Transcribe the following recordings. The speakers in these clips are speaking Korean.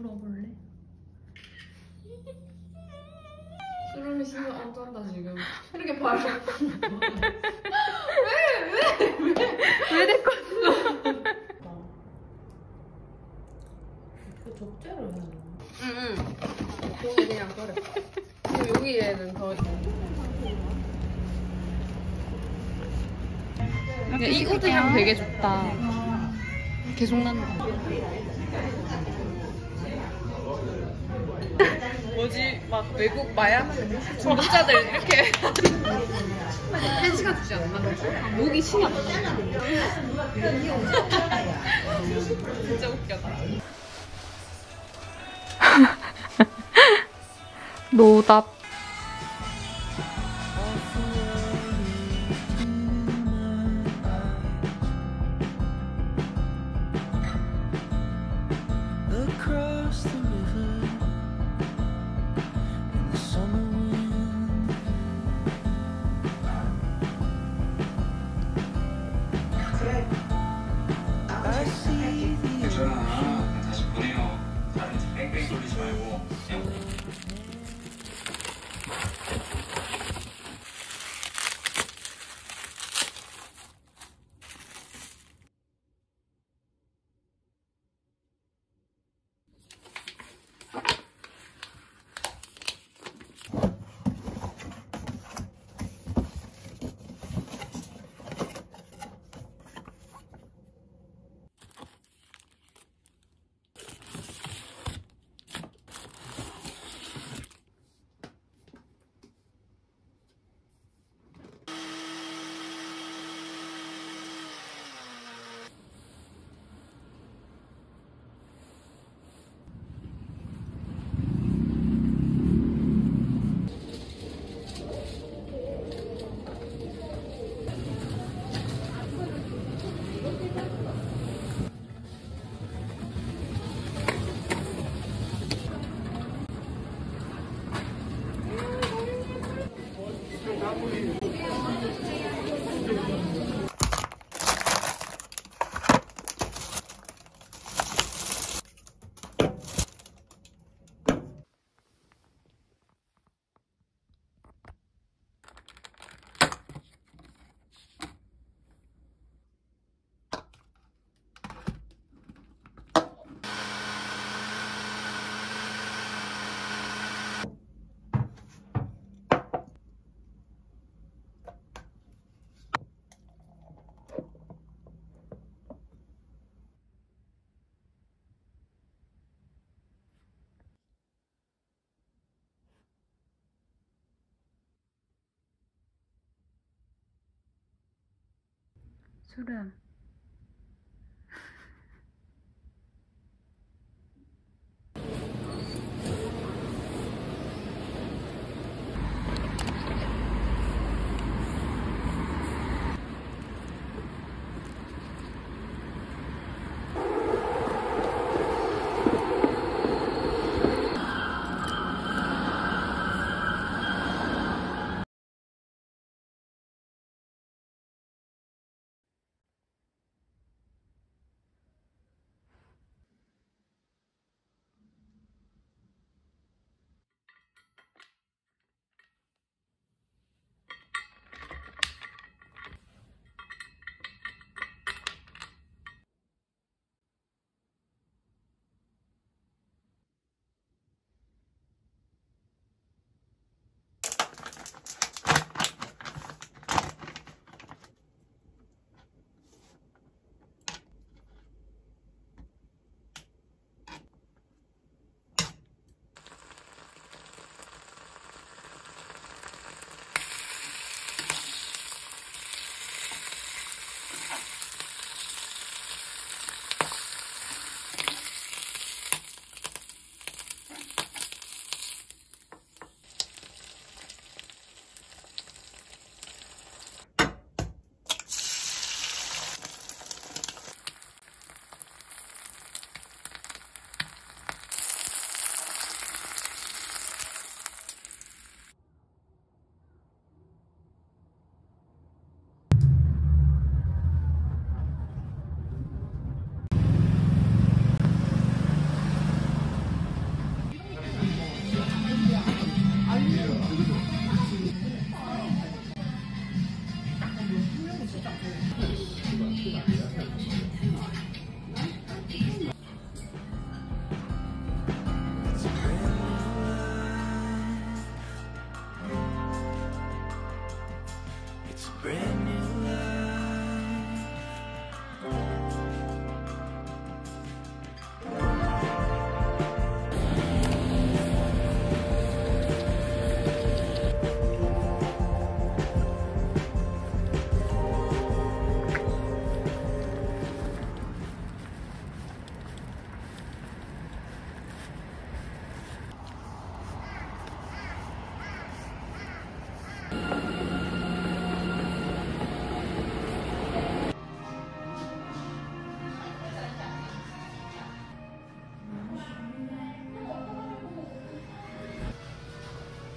물어볼래? 수름이 신경 안 짠다 지금. 이렇게 봐요. 왜 데리고 왔어? 그 적재를 해야 되나? 응. 거기 그냥 그래. 그리고 여기에는 더. 이 우드 향 되게 좋다. 계속 난다. 뭐지? 막 외국 마약 중독자들 이렇게 1시간 주지 않나? 목이 신이 안 나. 진짜 웃겨다. 노답. Across the river in the summer wind, I see the 괜찮아. 다시 보내요. 다른 뺑뺑 돌리지 말고. 수름.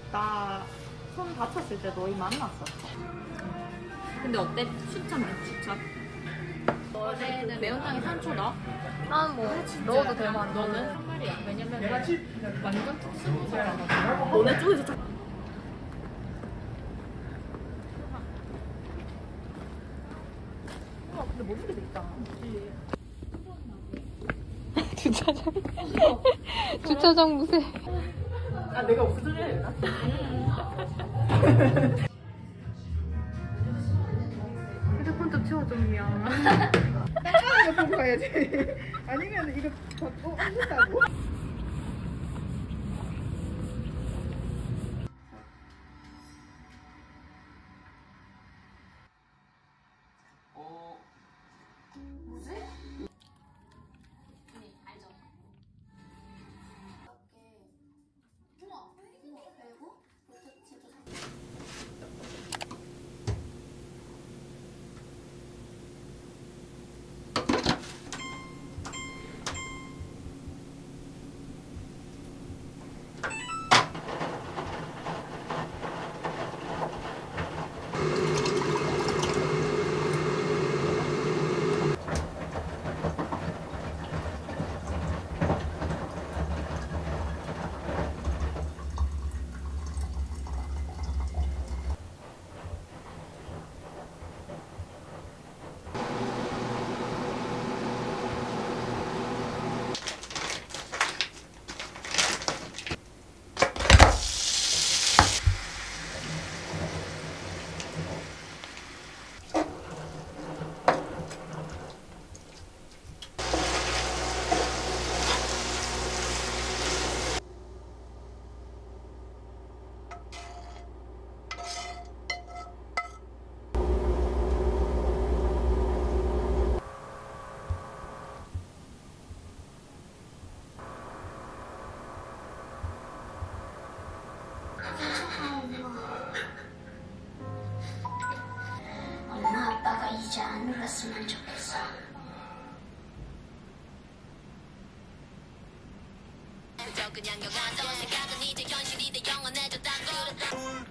나 손 다쳤을 때 너희 만났어. 근데 어때? 추천 안 추천? 너네는 매운탕에 상추 넣어? 난 뭐 넣어도 될 만한. 너는? 한 말이야. 왜냐면 완전 특수부서라가지고. 너네 쪽에서 참... 근데 멋있게 돼 있다. 주차장. 주차장 무새. 아 내가 없어져야 되나? 휴대폰 좀 치워줘, 미안. 이거 보고 가야지. 아니면 이거 받고 앉는다고. 엄마 아빠가 이제 안 울었으면 좋겠어. 그냥 영화던 생각은 이제 현실이 돼 영원해졌다고.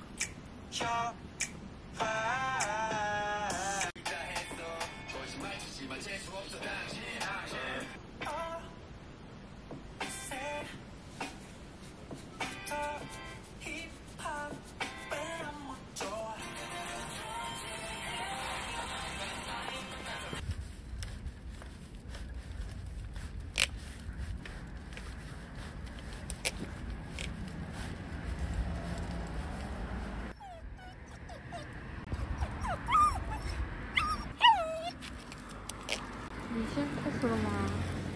미션 코스로만.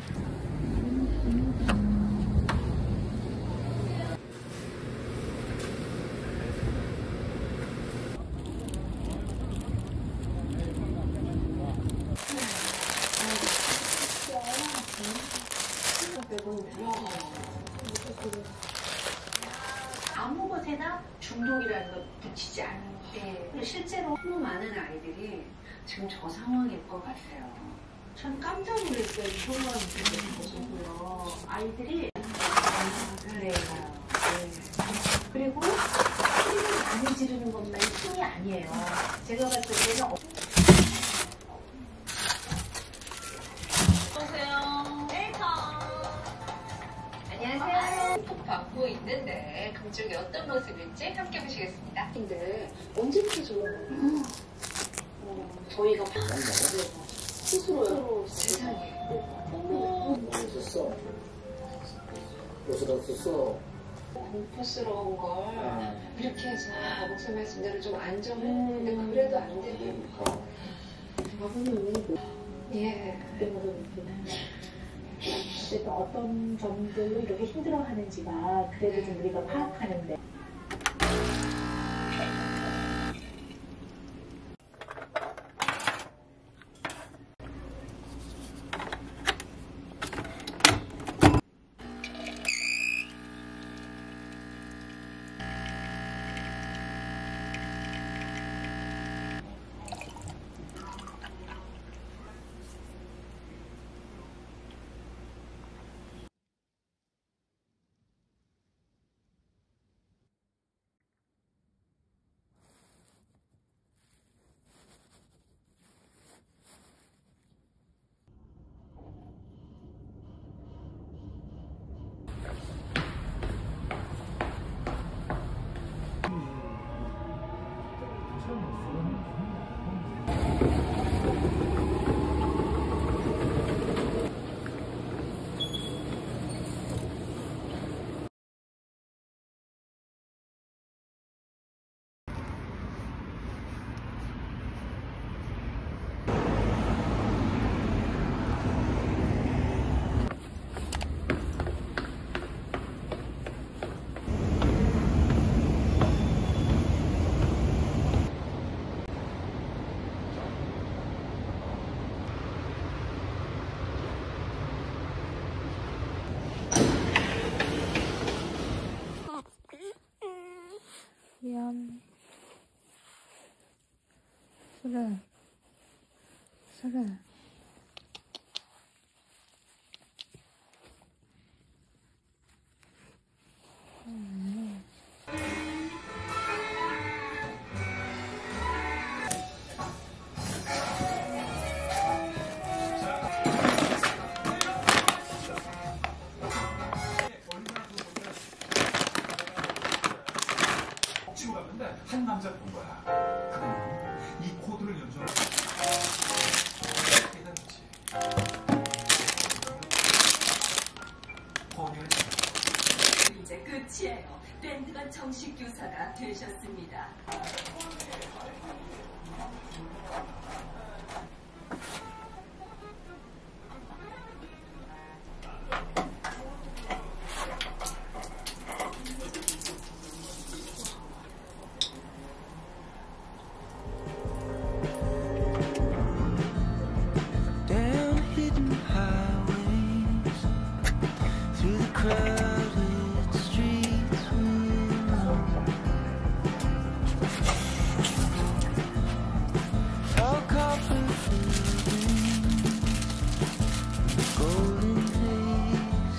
아무 것에나 중독이라는 걸 붙이지 않는 게 실제로 너무 많은 아이들이 지금 저 상황일 것 같아요. 전 깜짝 놀랐어요. 이것만 보고요. 아이들이 그래요. 네. 그리고 소리를 많이 지르는 것만 힘이 아니에요. 제가 봤을 때는 안녕하세요. 톡 받고 있는데 그쪽이 어떤 모습일지 함께 보시겠습니다. 근데 언제부터 저러는 저희가 스스로요. 세상에. 썼어. 옷을 썼어. 공포스러운 걸 이렇게 해서 목사 말씀대로 좀 안정을 근데 그래도 안 되고 예. 또 어떤 점들로 이렇게 힘들어하는지가 그래도 좀 우리가 파악하는데. 미안. 술을. 치고 갔는데 한 남자 본 거야. 그럼 이 코드를 연주하고 대단하지. 이제 끝이에요. 밴드가 정식 교사가 되셨습니다. Down hidden highways, through the crowded streets we know. Tall copper buildings, golden haze.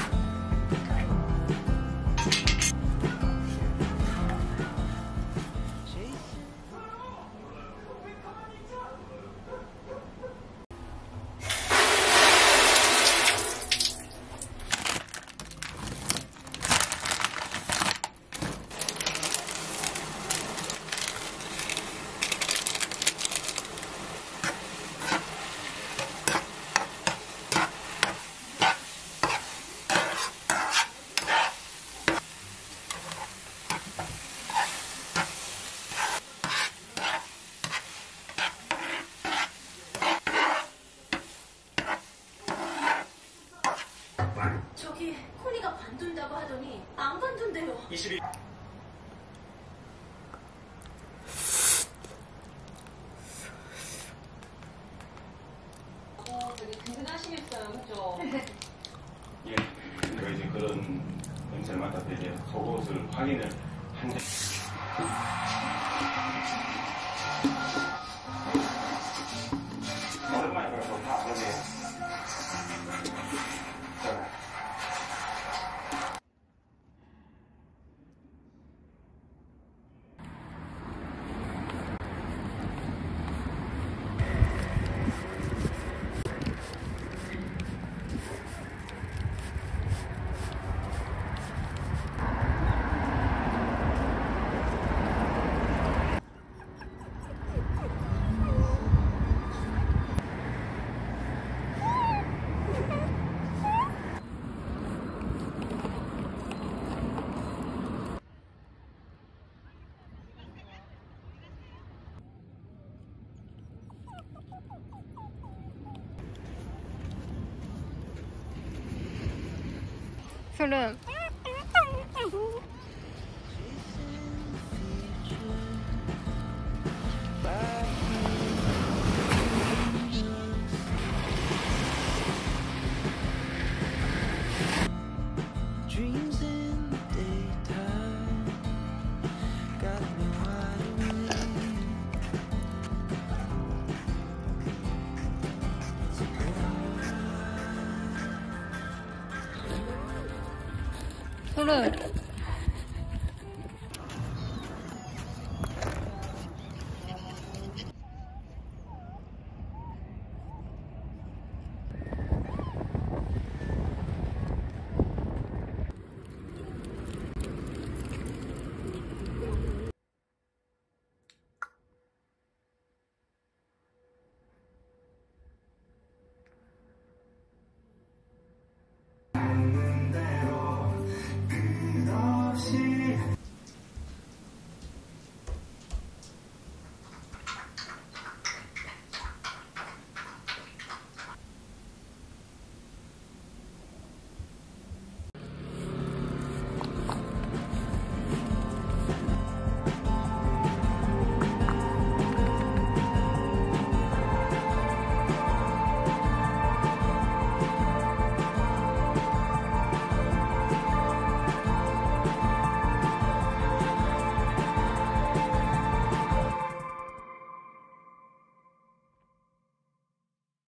저기 코니가 관둔다고 하더니 안 관둔대요. 22. 되게 든든하시겠어요, 그죠? 예, 저희가 이제 그런 냄새를 맡아서 이제 속옷을 확인을 한 적. 오랜만에 그래서 다 보세요. 술은 Dreams in the daytime got me wide awake. 술은